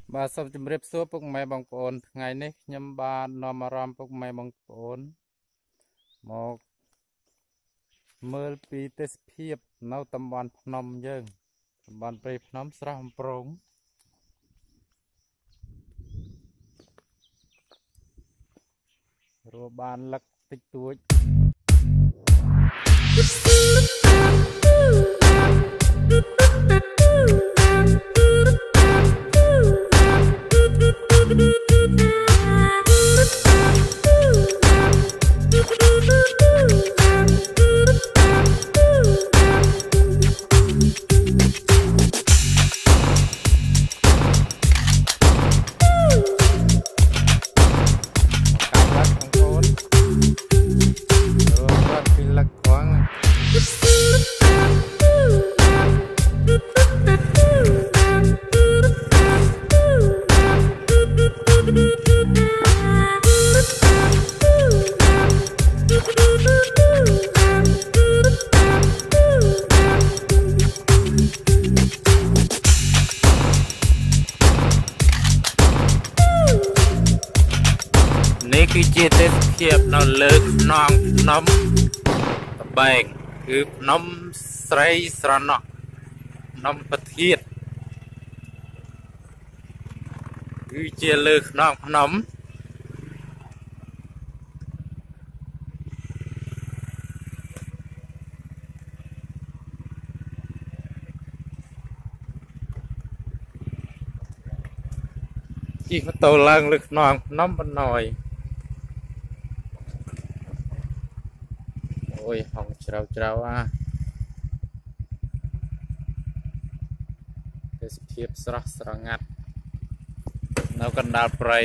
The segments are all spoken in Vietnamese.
bà sắp chấm rếp số bốc máy bằng ổn ngày nay nhâm bà nòm mà ram bốc máy bằng ổn một mơ pi tết phiệp nấu tầm bàn phnom dương tầm bàn pre phnom sram prong rồi bàn lắc tích tuổiนี่คือเจตเทียบนอนเลิกนองน้ำตะแบงคือน้ำใสสระนอกน้ำประเทศคือเจเลิกนองน้ำที่เขาโตล่างเลิกนองน้ำบันหน่อยโอ้ยห้องเจ้าอ่ะเทสเพียบสระสระงัดเรากันดาลไพร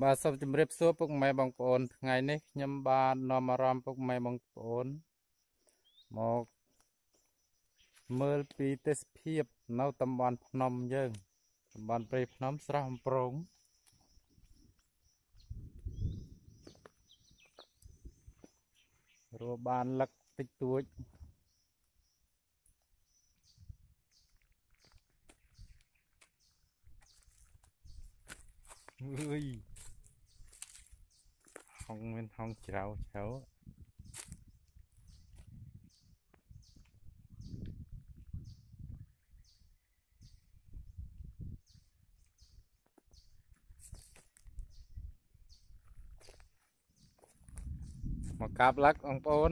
បាទសូមជម្រាបសួរពុកម៉ែបងប្អូនថ្ងៃនេះខ្ញុំបាននាំអារម្មណ៍ពុកម៉ែបងប្អូនមកមើលពីទេសភាពនៅតំបន់ភ្នំយើងតំបន់ព្រៃភ្នំស្រស់អំប្រងរស់បានលឹកតិចតួចអើយហងមានហងច្រៅច្រៅមកកាប់លឹកបងប្អូន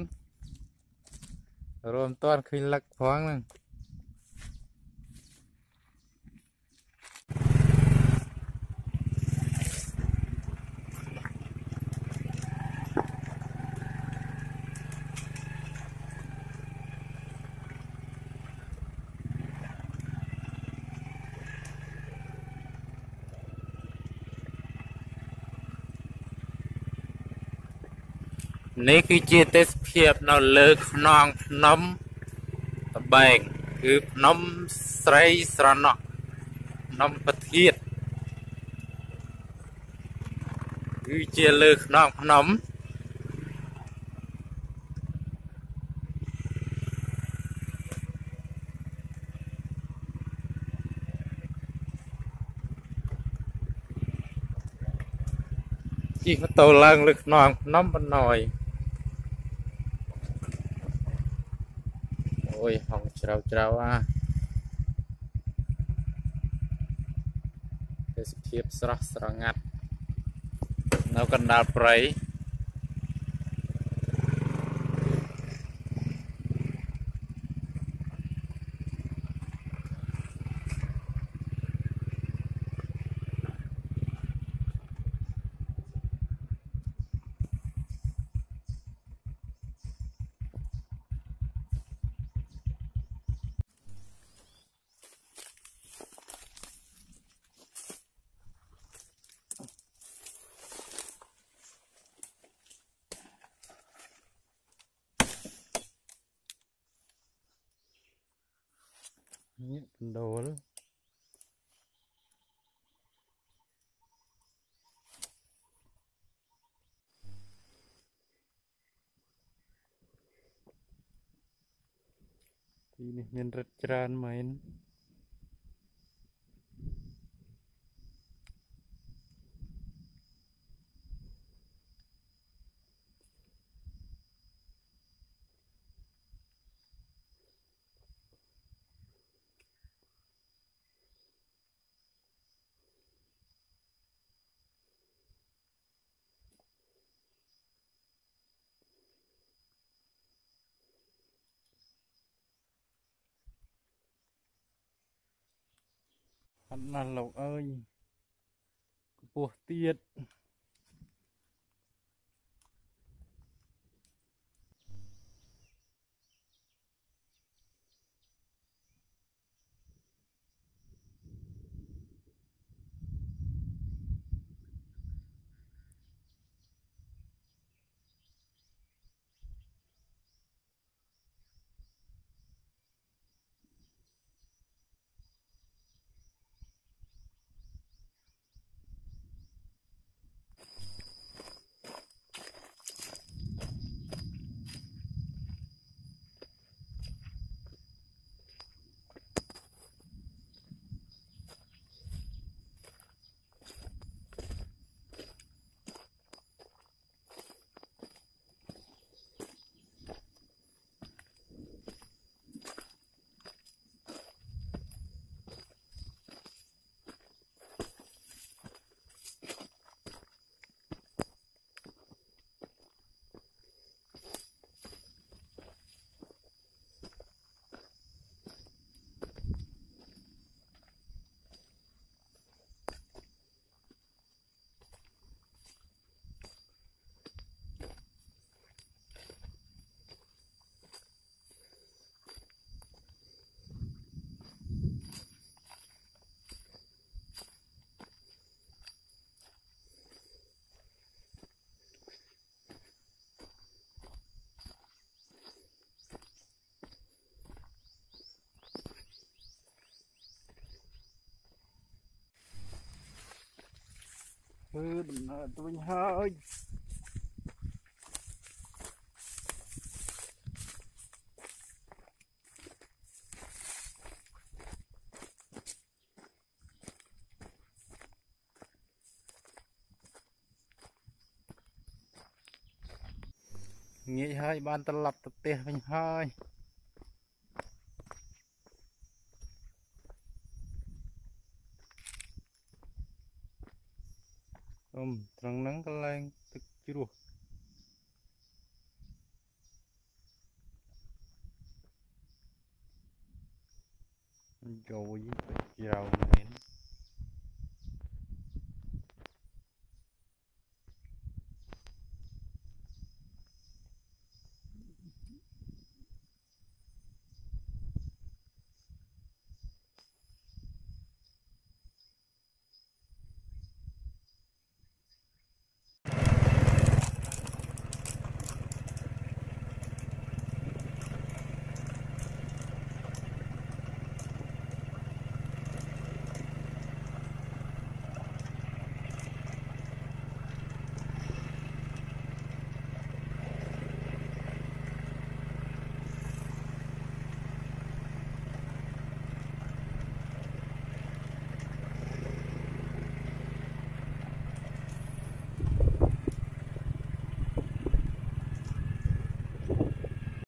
រួមតន់ឃើញលឹកផងហ្នឹងនេះគឺជាទេសភាពនៅលើខ្នងភ្នំតបែងគឺភ្នំស្រីស្រណោះភ្នំពធាតគឺជាលើខ្នងភ្នំជិះម៉ូតូឡើងលើខ្នងភ្នំបណ្ណយអូយហងច្រៅច្រៅទេសភាពស្រស់ស្រងាត់នៅកណ្ដាលព្រៃនេះបណ្ដូលទីនេះមានរឹតច្រើនមែនអត់ណាស់លោកអើយខ្ពស់ទៀត Hư đừng nợ tôi hơi. Nghĩ hơi ban tật lập tật tìa mình hơi. Trăng nắng cái lên tức chứ ruột. Rồi, giàu này.